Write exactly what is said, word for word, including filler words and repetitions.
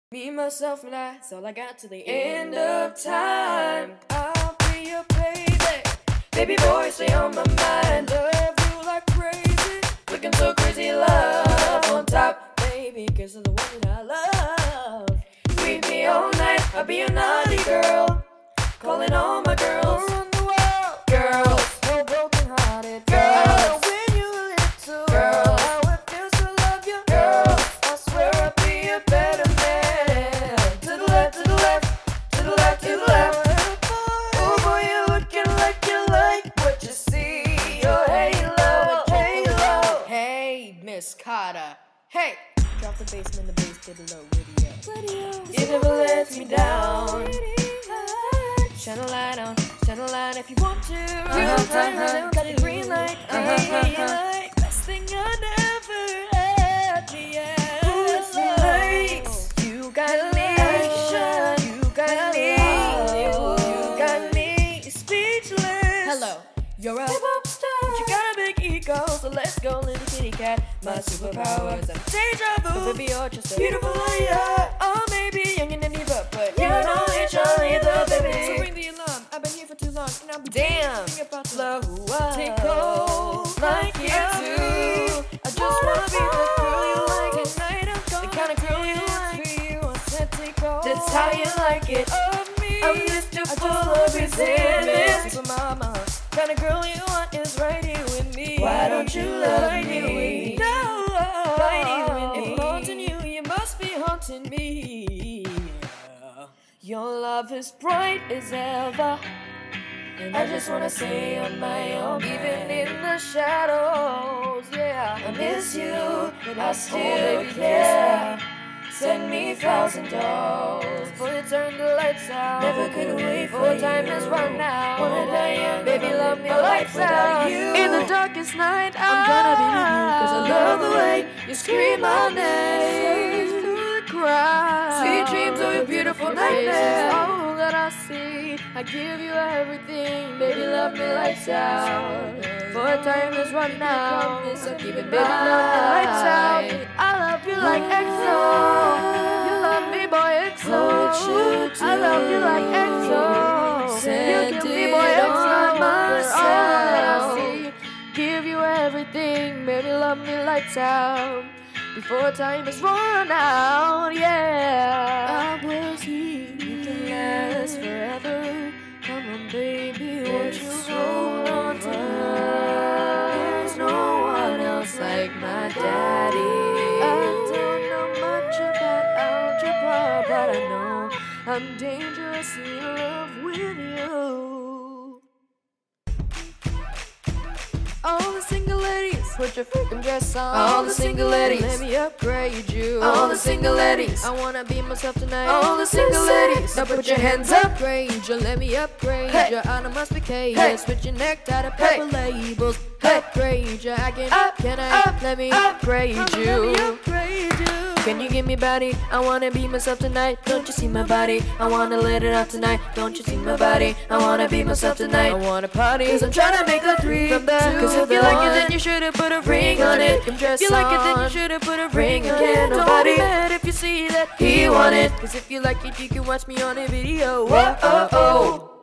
Me, myself, and I, that's all I got till the end of time. I'll be your baby, baby boy, stay on my mind. Love you like crazy, looking so crazy, love on top, baby, cause you're the one that I love. Sweet me all night, I'll be your naughty girl, calling all my girls around the world. Girls, so broken hearted girls, when you were little girls, how it feels to love you. Girls, I swear I'll be a better man. To the left, to the left, to the left, to the left. Oh boy, you're looking like you like what you see. Your halo, halo. Hey, Miss Carter. Hey, drop the bass in the bass to the low radio. It never lets me down. Shine a light on, shine a light if you want to. Real time, I got the green light. Hey, best thing I never had. Yeah, you got me, you got me, you got me speechless. Hello, you're a hip-hop star, but you got a big ego, so let's go, little kitty cat. My superpowers, I'm deja vu, but baby, you're just a beautiful liar. Oh, maybe young and naive, but you know each other, baby. So ring the alarm. I've been here for too long, and I'll be damn about to love. Take hold like you do. I just wanna be the girl you like tonight. I'm gonna the kind of girl you like. For you, I said take hold. That's how you like it. Of me, I'm Mister Full of resentment. Super mama, kind of girl you want is right here with me. Why don't you love right me? No, right here with me. If I'm haunting you, you must be haunting me. Your love is bright as ever, and I just wanna say on my own, even in the shadows, yeah, I miss you, but I still care. Send me thousand dollars before you turn the lights out. Never could wait for time is run out. Wanna die young, baby, love me lights out. You. In the darkest night, I'm gonna be with you, cause I love the way you scream my name through the crowd. Sweet dreams of your beautiful nightmares, all that I see. I give you everything, baby, love me lights out. For time is run out, so keep it, baby, love me lights out. I love you like X O. You love me, boy, X O. I love you like X O. You give me, boy, X O. All that I see. Give you everything, baby, love me lights out. Before time is run out, yeah. I will see you can last forever. Come on, baby, won't you hold on to her? There's no one else like my daddy. I don't know much about algebra, but I know I'm dangerously in love with you. All the single ladies, put your freaking dress on. All the single ladies, let me upgrade you. All the single ladies, I wanna be myself tonight. All the single ladies, now put your hands up. Upgrade you, let me upgrade hey. You. I must be chaos with your necktie to pepper labels. Hey. Upgrade you, I can, up, can I? Up, let me up, upgrade you. Let me upgrade you. Can you give me body? I wanna be myself tonight. Don't you see my body? I wanna let it out tonight. Don't you see my body? I wanna be myself tonight. I wanna party, cause I'm tryna make a three from the Cause if you like it, then you should've put a ring on it. If you like it, then you should've put a ring on it. Don't be mad if you see that he want it. Cause if you like it, you can watch me on a video. Whoa, oh, oh.